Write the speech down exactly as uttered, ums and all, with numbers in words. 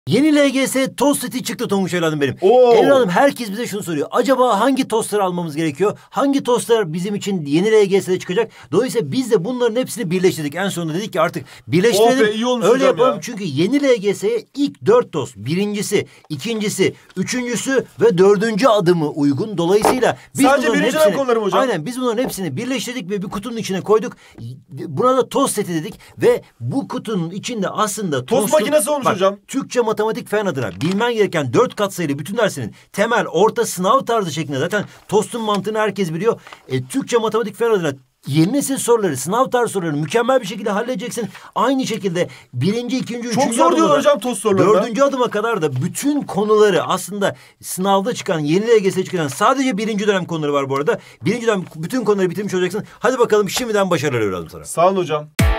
Yeni L G S tost seti çıktı Tonguç evladım benim. Oo. Evladım herkes bize şunu soruyor. Acaba hangi tostları almamız gerekiyor? Hangi tostlar bizim için yeni L G S'de çıkacak? Dolayısıyla biz de bunların hepsini birleştirdik. En sonunda dedik ki artık birleştirelim. Oh be, iyi olmuş öyle hocam yapalım ya. çünkü yeni L G S'ye ilk dört tost. Birincisi, ikincisi, üçüncüsü ve dördüncü adımı uygun. Dolayısıyla biz sadece bunların birinci hepsini, konuları mı hocam? Aynen biz bunların hepsini birleştirdik ve bir kutunun içine koyduk. Buna da tost seti dedik ve bu kutunun içinde aslında tost tostun, makinesi olmuş bak, hocam. Türkçe matematik fen adına bilmen gereken dört katsayılı bütün dersinin temel, orta, sınav tarzı şeklinde zaten tostun mantığını herkes biliyor. E, Türkçe matematik fen adına yeni nesil soruları, sınav tarzı soruları mükemmel bir şekilde halledeceksin. Aynı şekilde birinci, ikinci, Çok üçüncü zor diyor adıma, hocam tost sorularında. dördüncü adıma kadar da bütün konuları aslında sınavda çıkan, yeni L G S'de çıkan sadece birinci dönem konuları var bu arada. Birinci dönem bütün konuları bitirmiş olacaksın. Hadi bakalım şimdiden başarılar evladım sana. Sağ olun hocam.